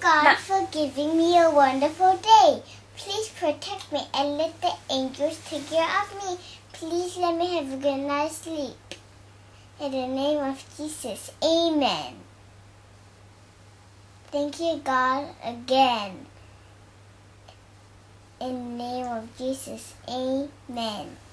God, for giving me a wonderful day. Please protect me and let the angels take care of me. Please let me have a good night's sleep. In the name of Jesus, amen. Thank you, God, again. In the name of Jesus, amen.